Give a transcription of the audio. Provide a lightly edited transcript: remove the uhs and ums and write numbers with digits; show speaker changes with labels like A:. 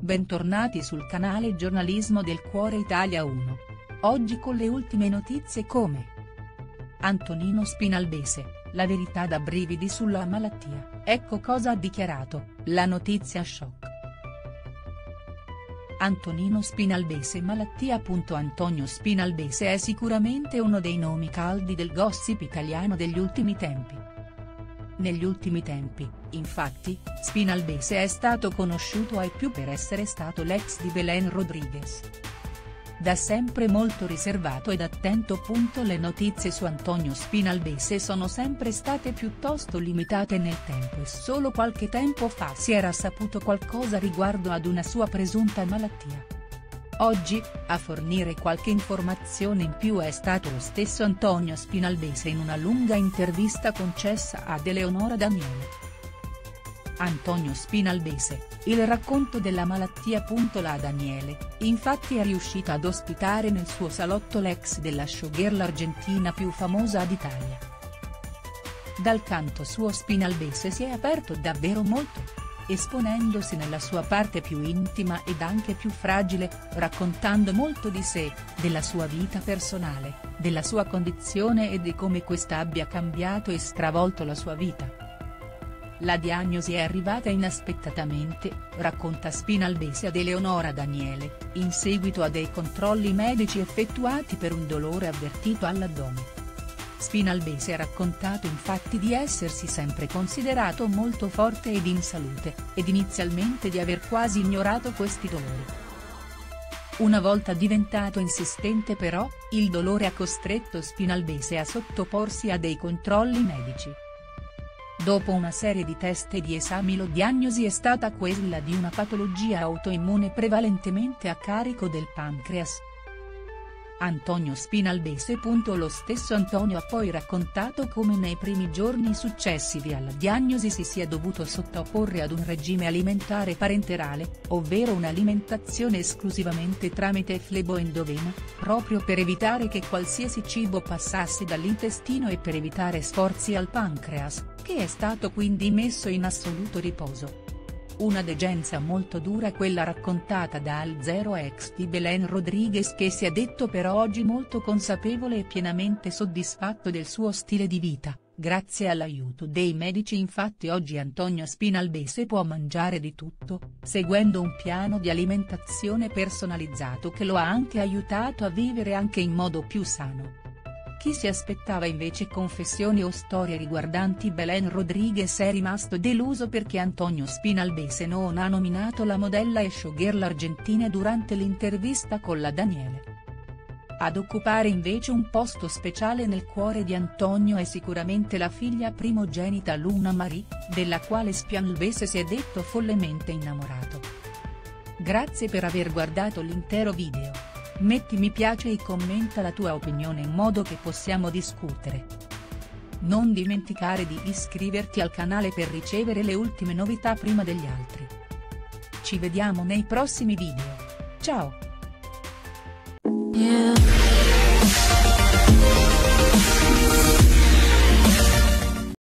A: Bentornati sul canale Giornalismo del Cuore Italia 1. Oggi con le ultime notizie come Antonino Spinalbese, la verità da brividi sulla malattia, ecco cosa ha dichiarato, la notizia shock. Antonino Spinalbese malattia. Antonio Spinalbese è sicuramente uno dei nomi caldi del gossip italiano degli ultimi tempi. Negli ultimi tempi, infatti, Spinalbese è stato conosciuto ai più per essere stato l'ex di Belen Rodriguez. Da sempre molto riservato ed attento. Le notizie su Antonio Spinalbese sono sempre state piuttosto limitate nel tempo e solo qualche tempo fa si era saputo qualcosa riguardo ad una sua presunta malattia. Oggi, a fornire qualche informazione in più è stato lo stesso Antonio Spinalbese in una lunga intervista concessa ad Eleonora Daniele. Antonio Spinalbese, il racconto della malattia. La Daniele, infatti è riuscita ad ospitare nel suo salotto l'ex della showgirl argentina più famosa d'Italia. Dal canto suo Spinalbese si è aperto davvero molto, esponendosi nella sua parte più intima ed anche più fragile, raccontando molto di sé, della sua vita personale, della sua condizione e di come questa abbia cambiato e stravolto la sua vita. La diagnosi è arrivata inaspettatamente, racconta Spinalbese ad Eleonora Daniele, in seguito a dei controlli medici effettuati per un dolore avvertito all'addome. Spinalbese ha raccontato infatti di essersi sempre considerato molto forte ed in salute, ed inizialmente di aver quasi ignorato questi dolori. Una volta diventato insistente però, il dolore ha costretto Spinalbese a sottoporsi a dei controlli medici. Dopo una serie di test e di esami la diagnosi è stata quella di una patologia autoimmune prevalentemente a carico del pancreas. Antonio Spinalbese. Lo stesso Antonio ha poi raccontato come nei primi giorni successivi alla diagnosi si sia dovuto sottoporre ad un regime alimentare parenterale, ovvero un'alimentazione esclusivamente tramite flebo endovena, proprio per evitare che qualsiasi cibo passasse dall'intestino e per evitare sforzi al pancreas, che è stato quindi messo in assoluto riposo. Una degenza molto dura quella raccontata da Al Zero ex di Belen Rodriguez, che si è detto però oggi molto consapevole e pienamente soddisfatto del suo stile di vita, grazie all'aiuto dei medici. Infatti oggi Antonio Spinalbese può mangiare di tutto, seguendo un piano di alimentazione personalizzato che lo ha anche aiutato a vivere anche in modo più sano. Chi si aspettava invece confessioni o storie riguardanti Belen Rodriguez è rimasto deluso perché Antonio Spinalbese non ha nominato la modella e showgirl argentina durante l'intervista con la Daniele. Ad occupare invece un posto speciale nel cuore di Antonio è sicuramente la figlia primogenita Luna Marie, della quale Spinalbese si è detto follemente innamorato. Grazie per aver guardato l'intero video. Metti mi piace e commenta la tua opinione in modo che possiamo discutere. Non dimenticare di iscriverti al canale per ricevere le ultime novità prima degli altri. Ci vediamo nei prossimi video. Ciao!